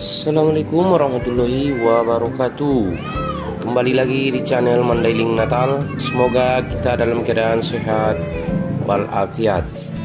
Assalamualaikum warahmatullahi wabarakatuh. Kembali lagi di channel Mandailing Natal. Semoga kita dalam keadaan sehat walafiat.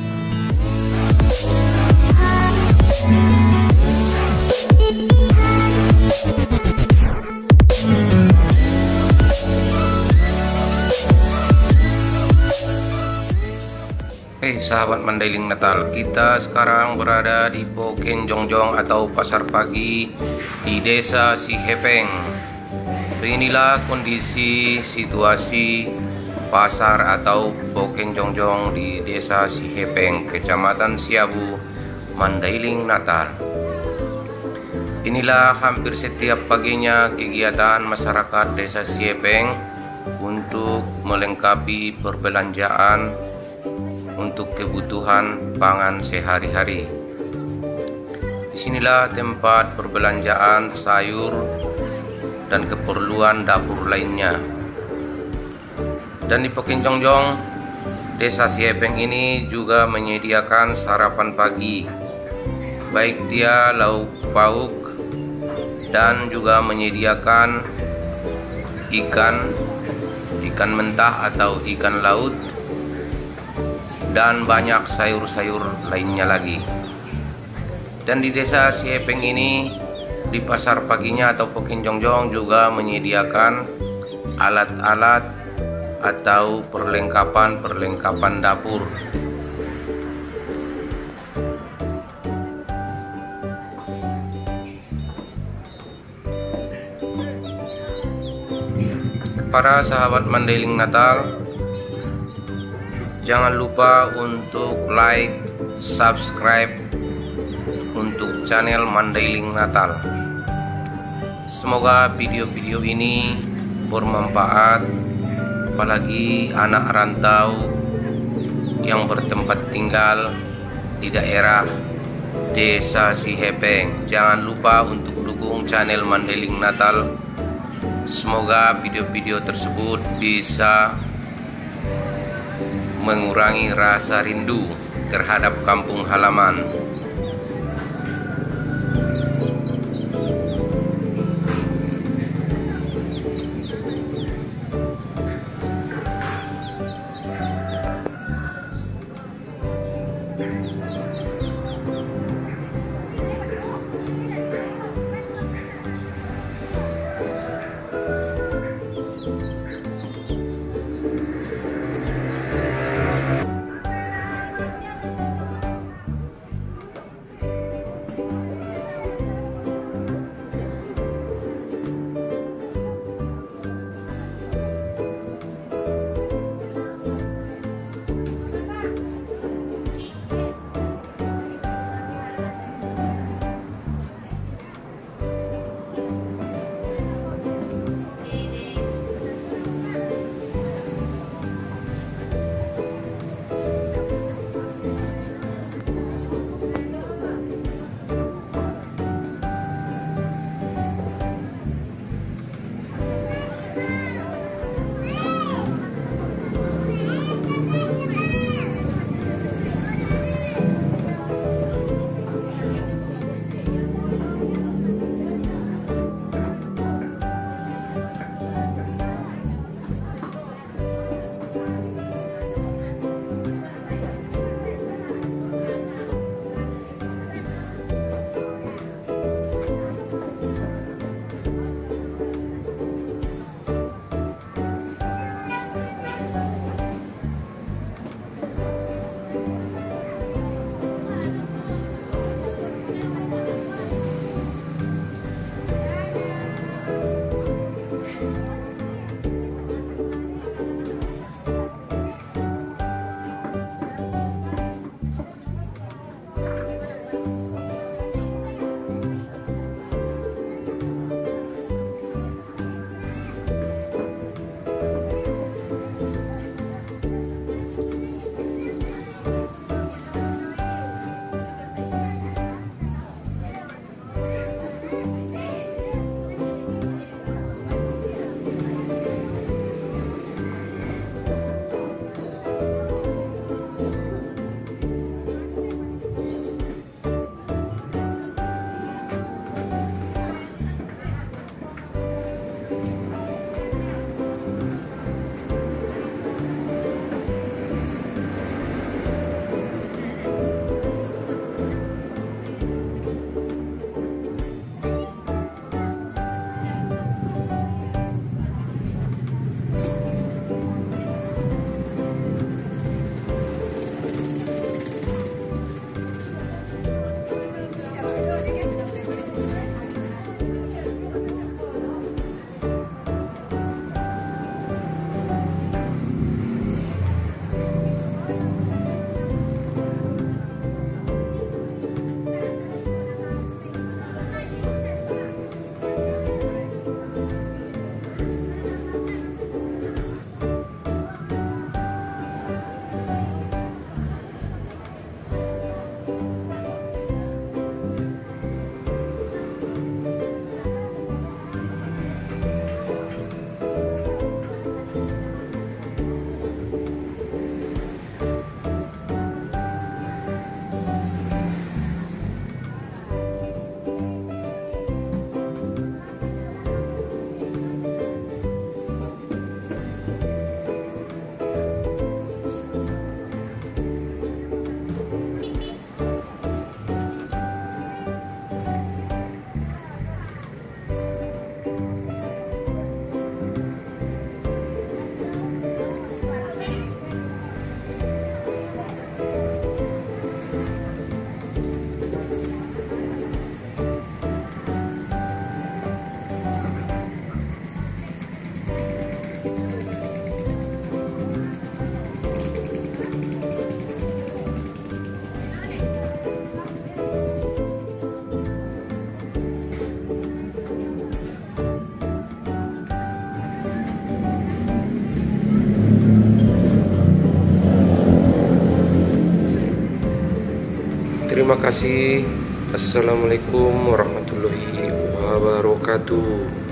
Sahabat Mandailing Natal, kita sekarang berada di Poken Jongjong atau pasar pagi di desa Sihepeng. Inilah kondisi situasi pasar atau Poken Jongjong di desa Sihepeng, Kecamatan Siabu, Mandailing Natal. Inilah hampir setiap paginya kegiatan masyarakat desa Sihepeng untuk melengkapi perbelanjaan untuk kebutuhan pangan sehari-hari. Disinilah tempat perbelanjaan sayur dan keperluan dapur lainnya. Dan di Poken Jongjong, desa Sihepeng ini juga menyediakan sarapan pagi, baik dia lauk pauk dan juga menyediakan ikan mentah atau ikan laut, dan banyak sayur-sayur lainnya lagi. Dan di desa Sihepeng ini, di pasar paginya atau Poken Jongjong juga menyediakan alat-alat atau perlengkapan dapur. Para sahabat Mandailing Natal, jangan lupa untuk like, subscribe untuk channel Mandailing Natal. Semoga video-video ini bermanfaat, apalagi anak rantau yang bertempat tinggal di daerah desa Sihepeng. Jangan lupa untuk dukung channel Mandailing Natal. Semoga video-video tersebut bisa mengurangi rasa rindu terhadap kampung halaman. Terima kasih. Assalamualaikum warahmatullahi wabarakatuh.